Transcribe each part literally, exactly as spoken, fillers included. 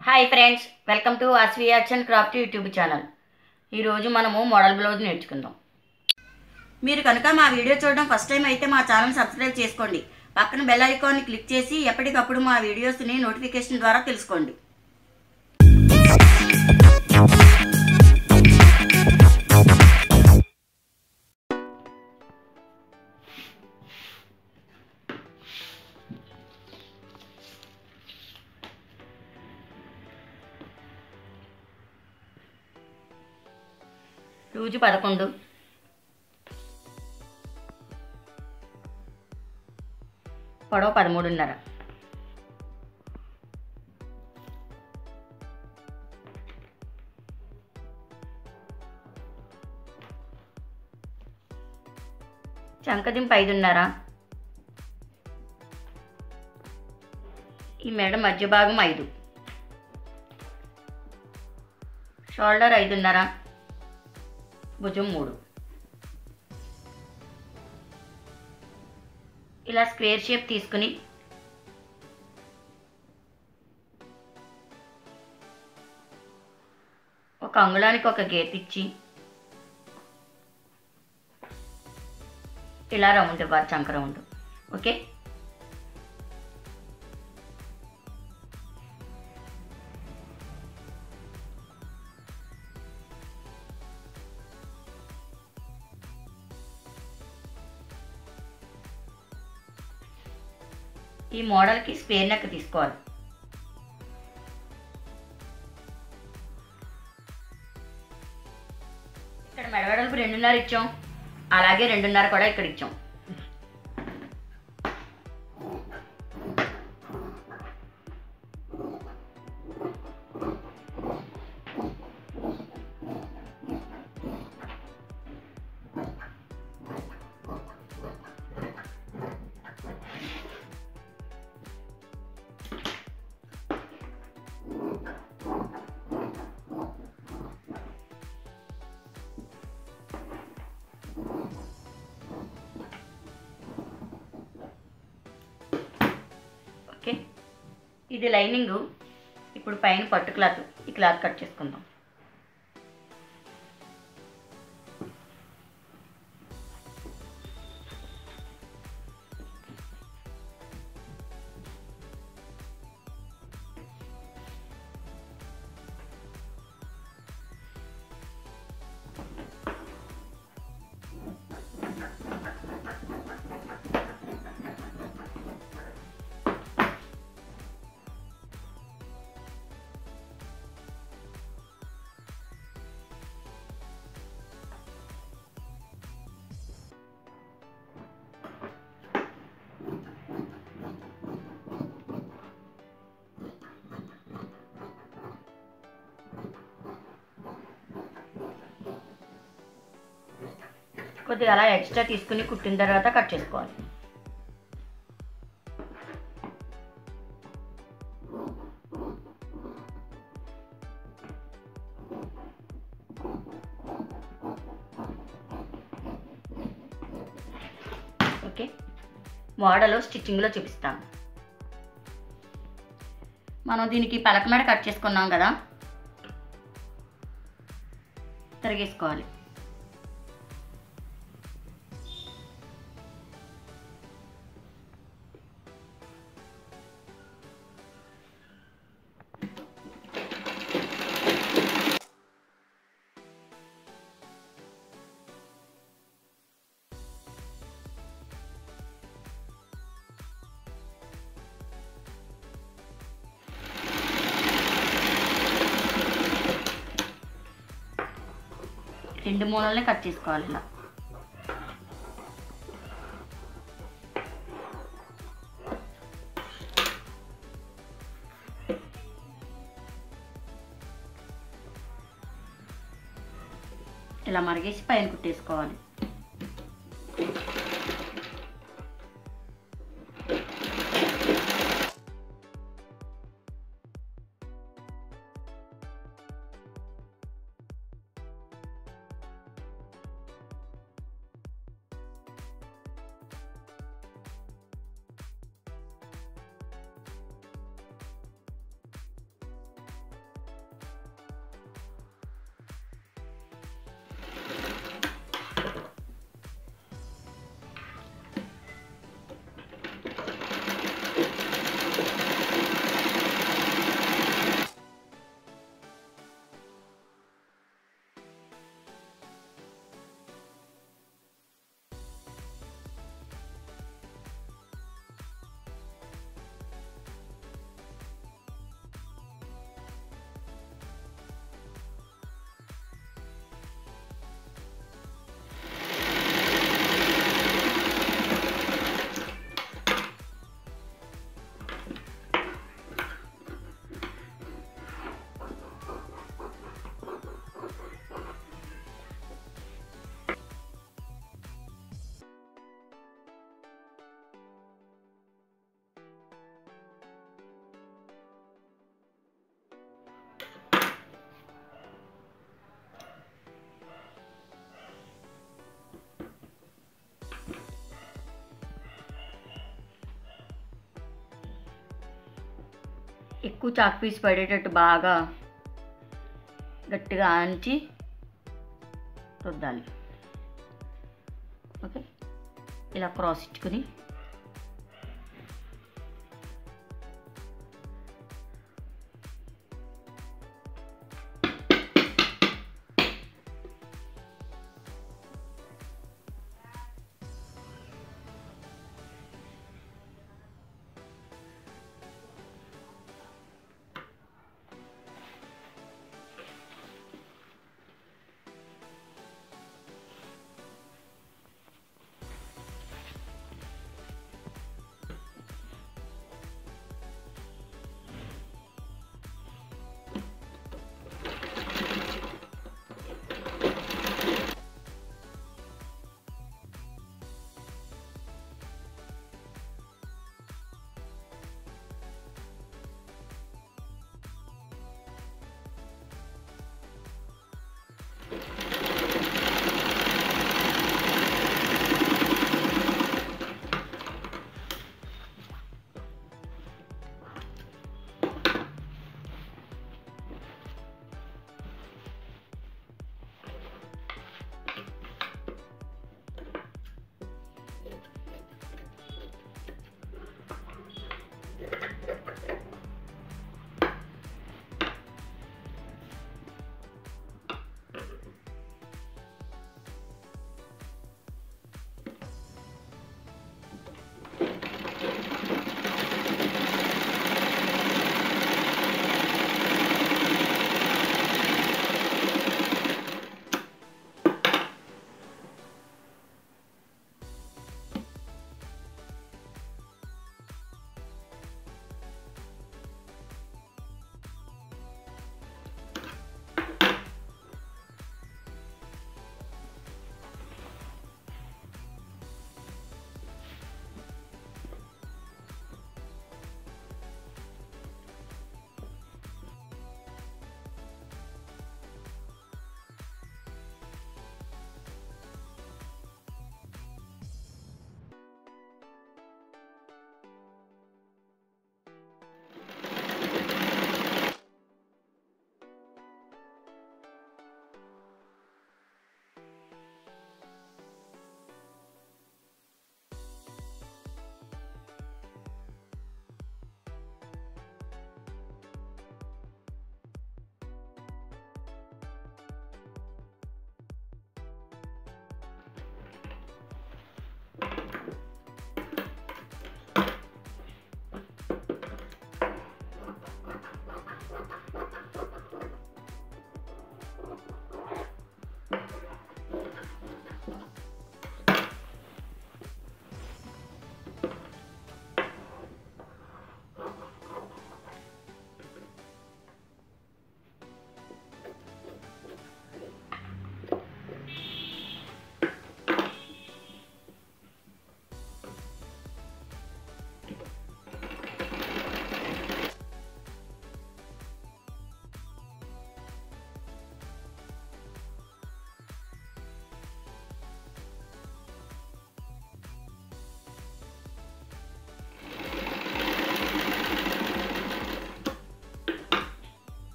Hi friends, welcome to Asvi arts and craft YouTube channel. ఈరోజు మనము model blouse నేర్చుకుందాం. మీరు కనుక మా వీడియో చూడడం ఫస్ట్ టైం అయితే మా ఛానల్ సబ్స్క్రైబ్ చేసుకోండి. పక్కన బెల్ ఐకాన్ని క్లిక్ చేసి ఎప్పటికప్పుడు మా వీడియోస్ని నోటిఫికేషన్ ద్వారా తెలుసుకోండి. లూజు పదకొండు, పొడవు పదమూడున్నర. చంకదింపు ఐదున్నర. ఈ మెడ మధ్య భాగం ఐదు. షోల్డర్ ఐదున్నర, భుజం మూడు. ఇలా స్క్వేర్ షేప్ తీసుకుని ఒక అంగుళానికి ఒక గీత ఇచ్చి ఇలా రౌండ్ ఇవ్వాలి, చంక రౌండ్. ఓకే, ఈ మోడల్కి స్క్వేర్ నెక్ తీసుకోవాలి. ఇక్కడ మెడవెడల్పు రెండున్నర ఇచ్చాం, అలాగే రెండున్నర కూడా ఇక్కడ ఇచ్చాం. ఓకే, ఇది లైనింగు. ఇప్పుడు పైన పట్టు క్లాత్, ఈ క్లాత్ కట్ చేసుకుందాం. కొద్దిగా అలా ఎక్స్ట్రా తీసుకుని కుట్టిన తర్వాత కట్ చేసుకోవాలి. ఓకే, మోడల్ స్టిచ్చింగ్లో చూపిస్తాను. మనం దీనికి పలక మీద కట్ చేసుకున్నాం కదా, తిరిగేసుకోవాలి. రెండు మూలల్ని కట్ చేసుకోవాలి. ఇలా ఇలా మరిగేసి పైన కుట్టేసుకోవాలి. ఎక్కువ చాక్ పీస్ పడేటట్టు బాగా గట్టిగా ఆంచి రుద్దాలి. ఓకే, ఇలా క్రాస్ ఇచ్చుకుని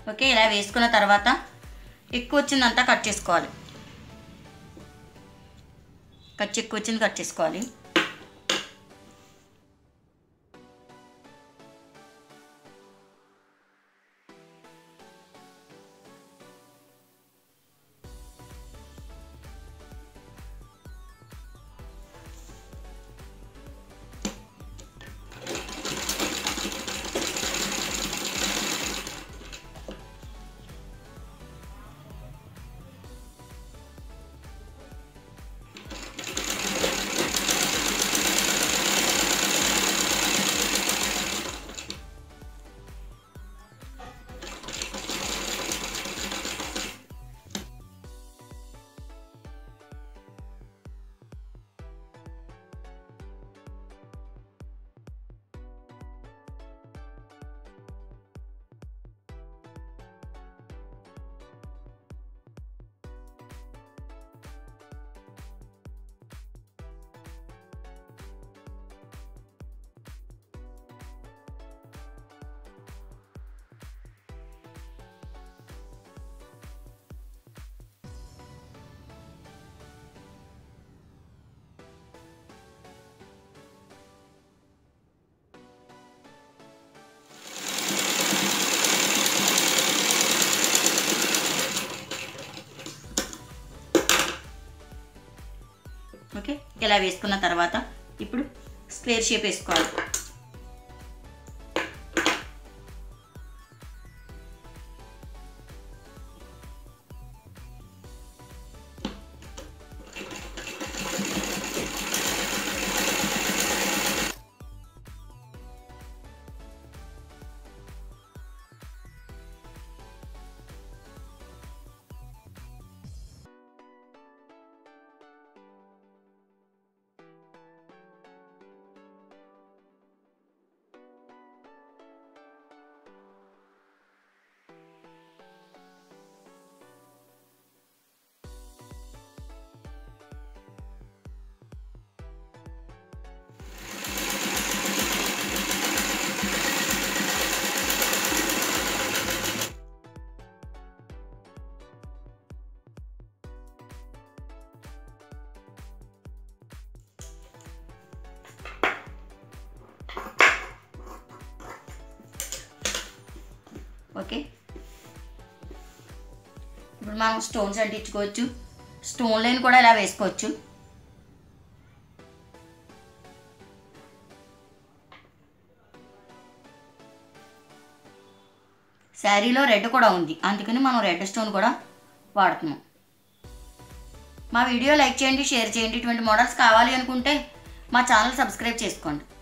ఓకే, ఇలా వేసుకున్న తర్వాత ఎక్కువ వచ్చిందంతా కట్ చేసుకోవాలి. ఖర్చు ఎక్కువ వచ్చింది కట్ చేసుకోవాలి. ఓకే, ఇలా వేసుకున్న తర్వాత ఇప్పుడు స్క్వేర్ షేప్ వేసుకోవాలి. ఓకే, ఇప్పుడు మనం స్టోన్స్ అంటించుకోవచ్చు. స్టోన్ లైన్ కూడా ఇలా వేసుకోవచ్చు. శారీలో రెడ్ కూడా ఉంది, అందుకని మనం రెడ్ స్టోన్ కూడా వాడుతున్నాం. మా వీడియో లైక్ చేయండి, షేర్ చేయండి. ఇటువంటి మోడల్స్ కావాలి అనుకుంటే మా ఛానల్ సబ్స్క్రైబ్ చేసుకోండి.